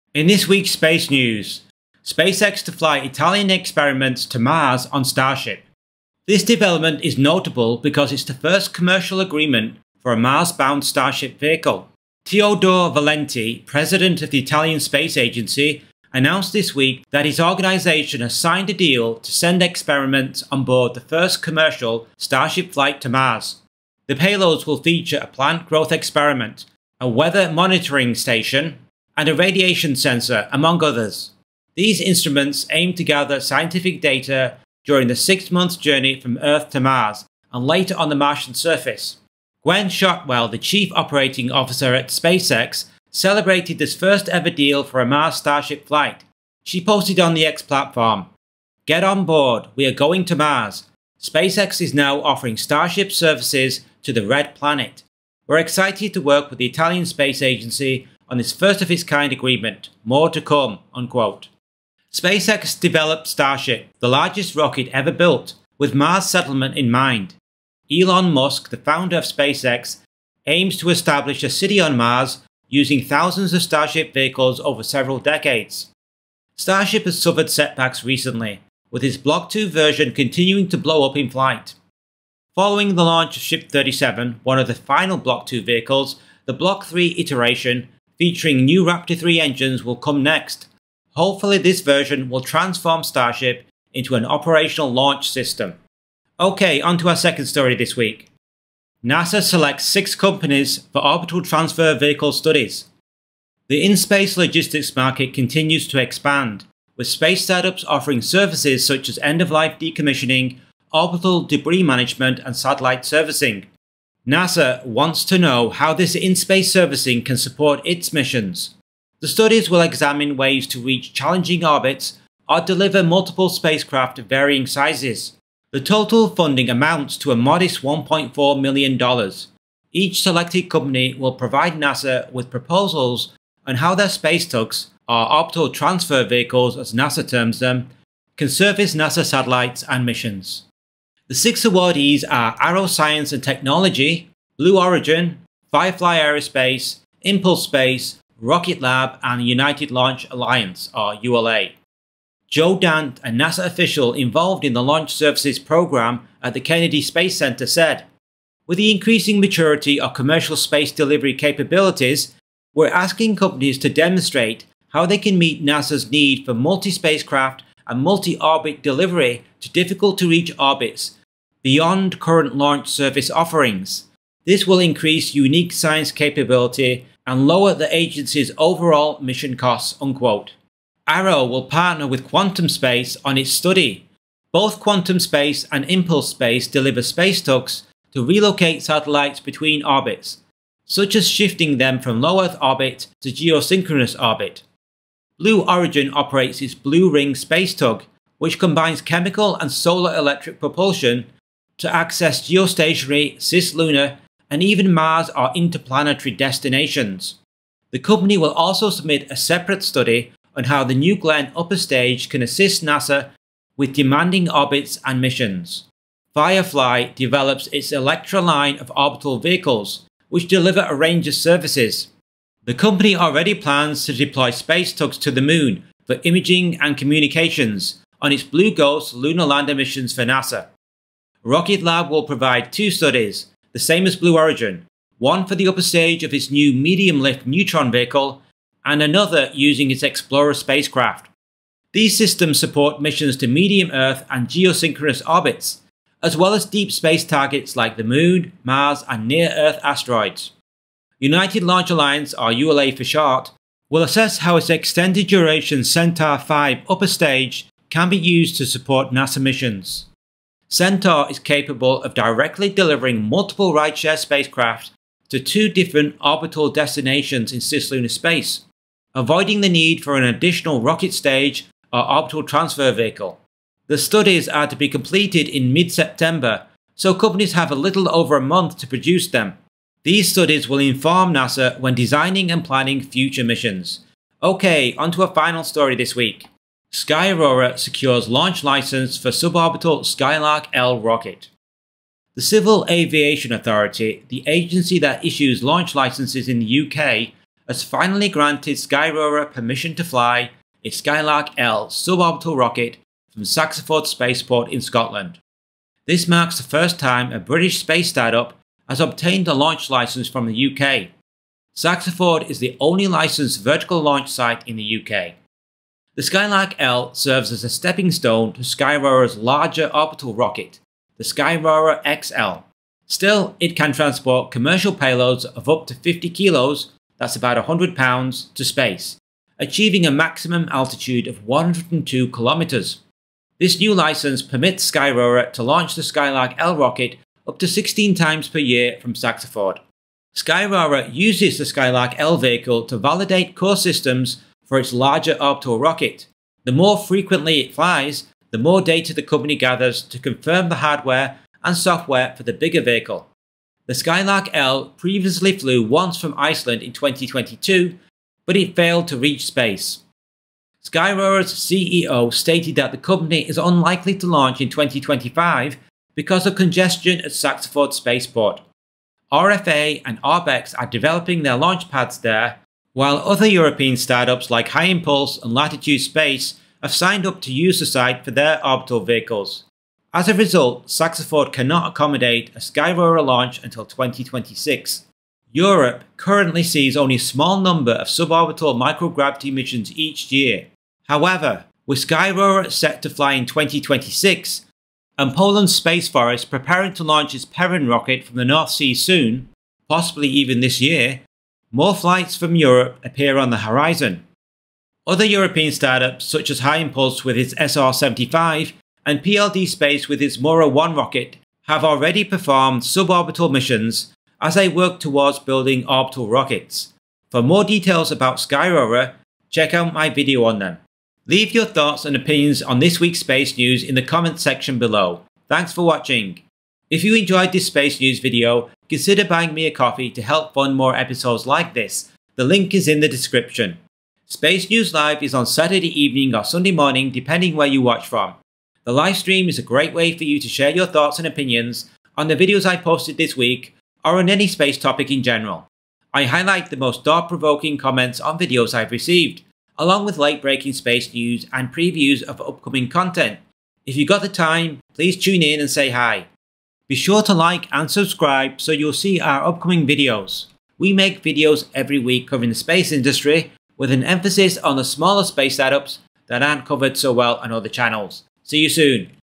In this week's space news, SpaceX to fly Italian experiments to Mars on Starship. This development is notable because it's the first commercial agreement for a Mars-bound Starship vehicle. Teodoro Valenti, president of the Italian Space Agency, announced this week that his organization has signed a deal to send experiments on board the first commercial Starship flight to Mars. The payloads will feature a plant growth experiment, a weather monitoring station, and a radiation sensor, among others. These instruments aim to gather scientific data during the 6-month journey from Earth to Mars and later on the Martian surface. Gwen Shotwell, the chief operating officer at SpaceX, celebrated this first ever deal for a Mars Starship flight. She posted on the X platform, "Get on board, we are going to Mars. SpaceX is now offering Starship services to the Red Planet. We're excited to work with the Italian Space Agency on this first of its kind agreement. More to come," unquote. SpaceX developed Starship, the largest rocket ever built, with Mars settlement in mind. Elon Musk, the founder of SpaceX, aims to establish a city on Mars using thousands of Starship vehicles over several decades. Starship has suffered setbacks recently, with its Block 2 version continuing to blow up in flight. Following the launch of Ship 37, one of the final Block 2 vehicles, the Block 3 iteration, featuring new Raptor 3 engines, will come next. Hopefully this version will transform Starship into an operational launch system. Okay, on to our second story this week. NASA selects 6 companies for orbital transfer vehicle studies. The in-space logistics market continues to expand, with space startups offering services such as end-of-life decommissioning, orbital debris management, and satellite servicing. NASA wants to know how this in-space servicing can support its missions. The studies will examine ways to reach challenging orbits or deliver multiple spacecraft of varying sizes. The total funding amounts to a modest $1.4 million. Each selected company will provide NASA with proposals on how their space tugs, or orbital transfer vehicles as NASA terms them, can service NASA satellites and missions. The 6 awardees are Arrow Science and Technology, Blue Origin, Firefly Aerospace, Impulse Space, Rocket Lab, and United Launch Alliance, or ULA. Joe Dant, a NASA official involved in the Launch Services program at the Kennedy Space Center, said, "With the increasing maturity of commercial space delivery capabilities, we're asking companies to demonstrate how they can meet NASA's need for multi-spacecraft and multi-orbit delivery to difficult-to-reach orbits beyond current launch service offerings. This will increase unique science capability and lower the agency's overall mission costs," unquote. Arrow will partner with Quantum Space on its study. Both Quantum Space and Impulse Space deliver space tugs to relocate satellites between orbits, such as shifting them from low Earth orbit to geosynchronous orbit. Blue Origin operates its Blue Ring space tug, which combines chemical and solar electric propulsion to access geostationary, cislunar, and even Mars or interplanetary destinations. The company will also submit a separate study on how the New Glenn upper stage can assist NASA with demanding orbits and missions. Firefly develops its Electra line of orbital vehicles, which deliver a range of services. The company already plans to deploy space tugs to the Moon for imaging and communications on its Blue Ghost lunar lander missions for NASA. Rocket Lab will provide 2 studies, the same as Blue Origin, one for the upper stage of its new medium-lift Neutron vehicle, and another using its Explorer spacecraft. These systems support missions to medium Earth and geosynchronous orbits, as well as deep space targets like the Moon, Mars, and near-Earth asteroids. United Launch Alliance, or ULA for short, will assess how its extended duration Centaur 5 upper stage can be used to support NASA missions. Centaur is capable of directly delivering multiple rideshare spacecraft to 2 different orbital destinations in cislunar space, avoiding the need for an additional rocket stage or orbital transfer vehicle. The studies are to be completed in mid-September, so companies have a little over a month to produce them. These studies will inform NASA when designing and planning future missions. Okay, on to a final story this week. Skyrora secures launch license for suborbital Skylark L rocket. The Civil Aviation Authority, the agency that issues launch licenses in the UK, has finally granted Skyrora permission to fly its Skylark L suborbital rocket from Saxford Spaceport in Scotland. This marks the first time a British space startup has obtained a launch license from the UK. Saxford is the only licensed vertical launch site in the UK. The Skylark L serves as a stepping stone to Skyrora's larger orbital rocket, the Skyrora XL. Still, it can transport commercial payloads of up to 50 kilos, that's about 100 pounds, to space, achieving a maximum altitude of 102 kilometers. This new license permits Skyrora to launch the Skylark L rocket up to 16 times per year from Saxford. Skyrora uses the Skylark L vehicle to validate core systems for its larger orbital rocket. The more frequently it flies, the more data the company gathers to confirm the hardware and software for the bigger vehicle. The Skylark L previously flew once from Iceland in 2022, but it failed to reach space. Skyrora's CEO stated that the company is unlikely to launch in 2025 because of congestion at Saxford Spaceport. RFA and Orbex are developing their launch pads there, while other European startups like High Impulse and Latitude Space have signed up to use the site for their orbital vehicles. As a result, Saxford cannot accommodate a Skyrora launch until 2026. Europe currently sees only a small number of suborbital microgravity missions each year. However, with Skyrora set to fly in 2026, and Poland's Space Forest preparing to launch its Perrin rocket from the North Sea soon, possibly even this year, more flights from Europe appear on the horizon. Other European startups such as High Impulse with its SR-75 and PLD Space with its Mora-1 rocket have already performed suborbital missions as they work towards building orbital rockets. For more details about Skyrora, check out my video on them. Leave your thoughts and opinions on this week's space news in the comments section below. Thanks for watching. If you enjoyed this space news video, consider buying me a coffee to help fund more episodes like this. The link is in the description. Space News Live is on Saturday evening or Sunday morning depending where you watch from. The live stream is a great way for you to share your thoughts and opinions on the videos I posted this week or on any space topic in general. I highlight the most thought-provoking comments on videos I've received, along with late-breaking space news and previews of upcoming content. If you got the time, please tune in and say hi. Be sure to like and subscribe so you'll see our upcoming videos. We make videos every week covering the space industry with an emphasis on the smaller space startups that aren't covered so well on other channels. See you soon.